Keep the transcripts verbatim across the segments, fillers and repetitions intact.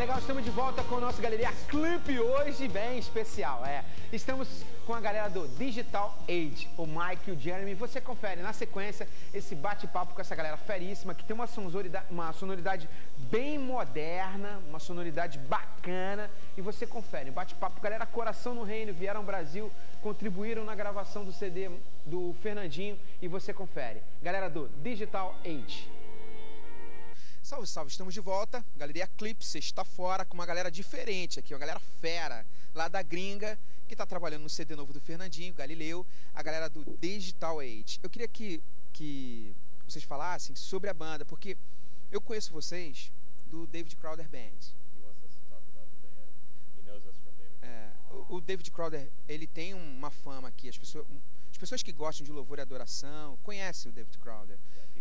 legal, estamos de volta com o nosso Galeria Clipe hoje, bem especial, é. Estamos com a galera do Digital Age, o Mike e o Jeremy. Você confere na sequência esse bate-papo com essa galera feríssima, que tem uma sonoridade, uma sonoridade bem moderna, uma sonoridade bacana. E você confere, bate-papo, galera Coração no Reino, vieram ao Brasil, contribuíram na gravação do C D do Fernandinho. E você confere, galera do Digital Age. Salve, salve, estamos de volta, Galeria Clipe, sexta fora, com uma galera diferente aqui, uma galera fera, lá da gringa, que está trabalhando no C D novo do Fernandinho, Galileu, a galera do Digital Age. Eu queria que, que vocês falassem sobre a banda, porque eu conheço vocês do David Crowder Band. É, o, o David Crowder, ele tem uma fama aqui, as pessoas, as pessoas que gostam de louvor e adoração conhecem o David Crowder.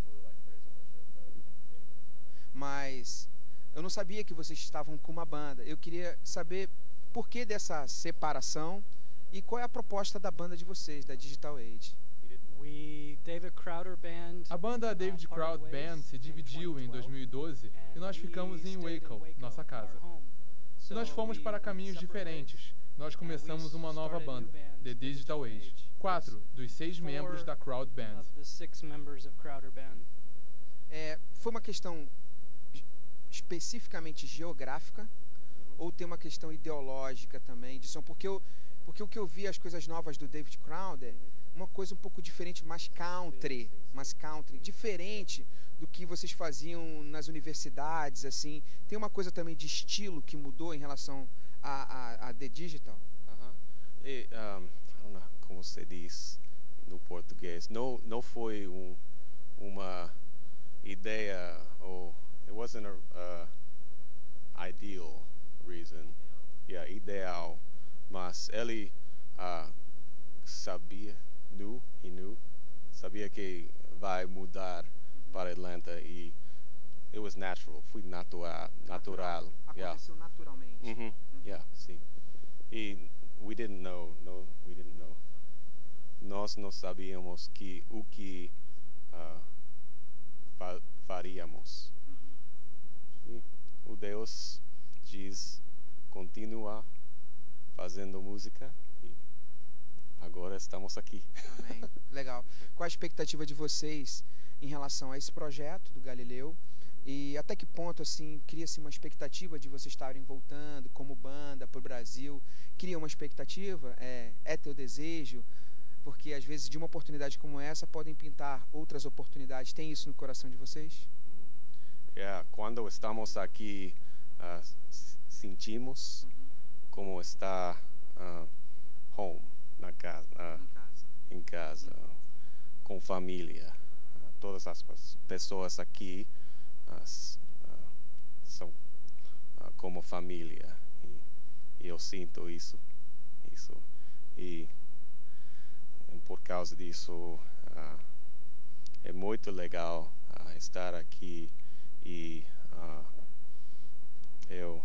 Mas eu não sabia que vocês estavam com uma banda. Eu queria saber por que dessa separação e qual é a proposta da banda de vocês, da Digital Age. A banda David Crowder Band se dividiu em dois mil e doze e nós ficamos em Waco, nossa casa. E nós fomos para caminhos diferentes. Nós começamos uma nova banda, The Digital Age. Quatro dos seis membros da Crowd Band. É, foi uma questão especificamente geográfica, uhum. ou tem uma questão ideológica também de som? Porque, eu, porque o que eu vi as coisas novas do David Crowder, uhum. uma coisa um pouco diferente, mais country, sim, sim, sim. mais country, diferente do que vocês faziam nas universidades, assim. Tem uma coisa também de estilo que mudou em relação a, a, a The Digital? Uh-huh. E, um, I don't know como se diz no português, não, não foi um, uma ideia ou it wasn't a uh, ideal reason, yeah, ideal, mas ele uh, sabia, knew, he knew, sabia que vai mudar mm-hmm. para Atlanta e it was natural, foi natural, natural, aconteceu yeah. naturalmente. Mm-hmm. Mm-hmm. Yeah, sim. E we didn't know, no, we didn't know. Nós não sabíamos que o que uh, fa faríamos. E o Deus diz, continua fazendo música e agora estamos aqui. Amém. Legal. Qual a expectativa de vocês em relação a esse projeto do Galileu? E até que ponto, assim, cria-se uma expectativa de vocês estarem voltando como banda para o Brasil? Cria uma expectativa? É, é teu desejo? Porque às vezes de uma oportunidade como essa podem pintar outras oportunidades. Tem isso no coração de vocês? Yeah, quando estamos aqui, uh, sentimos uhum. como está uh, home, na casa, uh, em casa, em casa uhum. com família. Uh, todas as pessoas aqui uh, uh, são uh, como família. E, e eu sinto isso, isso. E, e por causa disso uh, é muito legal uh, estar aqui. E uh, eu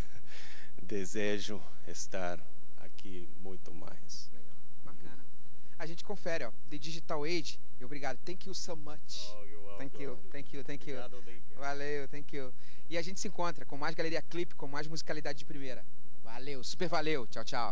desejo estar aqui muito mais. Legal, bacana. Uhum. A gente confere, ó, The Digital Age. E obrigado. Thank you so much. Oh, you're welcome. Thank you, thank you, thank you. Obrigado, Lincoln. Valeu, thank you. E a gente se encontra com mais Galeria Clipe, com mais musicalidade de primeira. Valeu, super valeu. Tchau, tchau.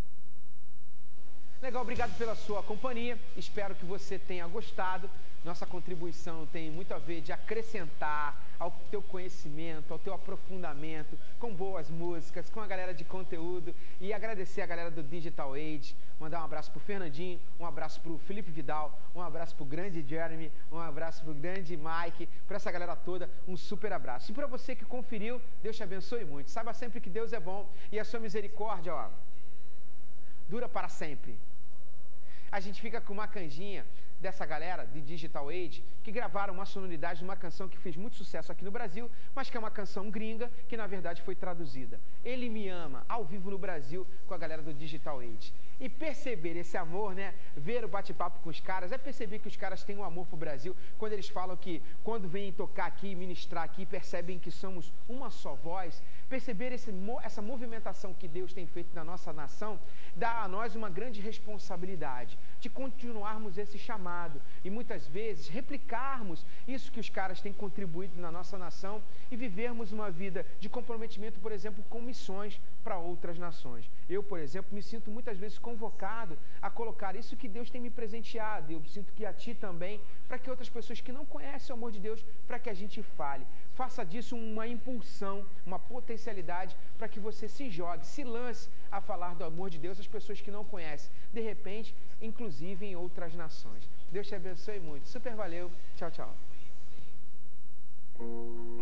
Legal, obrigado pela sua companhia. Espero que você tenha gostado. Nossa contribuição tem muito a ver de acrescentar ao teu conhecimento, ao teu aprofundamento, com boas músicas, com a galera de conteúdo. E agradecer a galera do Digital Age. Mandar um abraço pro Fernandinho, um abraço pro Felipe Vidal, um abraço pro grande Jeremy, um abraço pro grande Mike, para essa galera toda, um super abraço. E para você que conferiu, Deus te abençoe muito. Saiba sempre que Deus é bom e a sua misericórdia, ó, dura para sempre. A gente fica com uma canjinha dessa galera de Digital Age, que gravaram uma sonoridade de uma canção que fez muito sucesso aqui no Brasil, mas que é uma canção gringa, que na verdade foi traduzida. Ele Me Ama, ao vivo no Brasil, com a galera do Digital Age. E perceber esse amor, né, ver o bate-papo com os caras, é perceber que os caras têm um amor pro Brasil, quando eles falam que, quando vêm tocar aqui, ministrar aqui, percebem que somos uma só voz. Perceber esse, essa movimentação que Deus tem feito na nossa nação, dá a nós uma grande responsabilidade de continuarmos esse chamado e muitas vezes replicarmos isso que os caras têm contribuído na nossa nação e vivermos uma vida de comprometimento, por exemplo, com missões para outras nações. Eu, por exemplo, me sinto muitas vezes convocado a colocar isso que Deus tem me presenteado, eu sinto que a ti também, para que outras pessoas que não conhecem o amor de Deus, para que a gente fale. Faça disso uma impulsão, uma potencialidade para que você se jogue, se lance a falar do amor de Deus às pessoas que não conhecem, de repente, inclusive em outras nações. Deus te abençoe muito. Super valeu. Tchau, tchau.